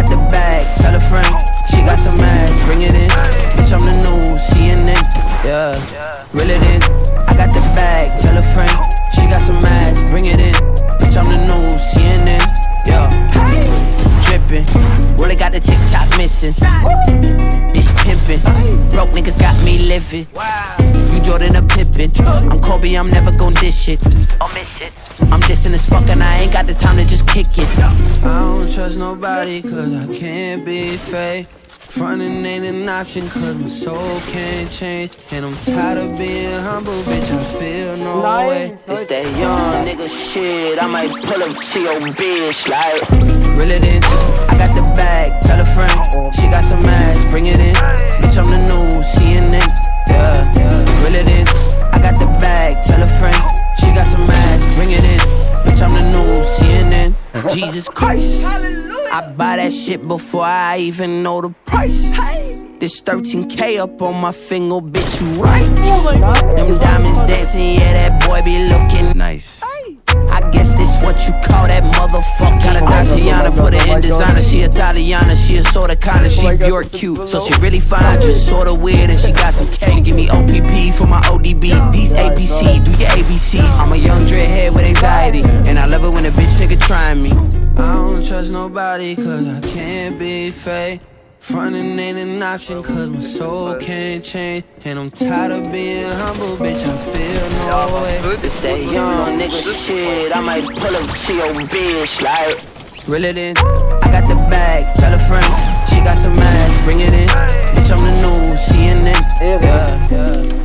got the bag, tell a friend. She got some ass, bring it in. Bitch, I'm the new CNN, yeah. Reel it in. I got the bag, tell a friend. She got some ass, bring it in. Bitch, I'm the new CNN, yeah. Drippin', really got the TikTok missing. This pimpin', broke niggas got me living. You Jordan or Pippin, I'm Kobe, I'm never gon' dish it. I'll miss it. I'm dissing as fuck and I ain't got the time to just kick it. I don't trust nobody cause I can't be fake. Frontin' ain't an option cause my soul can't change. And I'm tired of being humble, bitch, I feel no way. It's that young nigga shit, I might pull up to your bitch like. Reel it in, I got the bag, tell a friend. She got some ass, bring it in. Bitch, I'm the new CNN, yeah. Reel it in, I got the bag, tell a friend. She got some ass, bring it in. Bitch, I'm the new CNN. Jesus Christ, I buy that shit before I even know the price. This 13K up on my finger, bitch, you right. Them diamonds dancing, yeah, that boy be looking nice. I guess this what you call that motherfucker. Got a Tatiana, put her in designer. She Italiana, she a sorta kinda, she you're cute. So she really fine, just sorta weird, and she got some K. She give me OPP for my ODB. These ABC, do your ABCs. I'm a young dreadhead with anxiety, and I love it when a bitch nigga trying me. I don't trust nobody cause I can't be fake. Frontin' ain't an option cause my soul can't change. And I'm tired of being humble, bitch, I feel no way. This that young nigga shit, I might pull up to your bitch like. Reel it in, I got the bag, tell a friend. She got some ass, bring it in. Bitch, I'm the new CNN, yeah.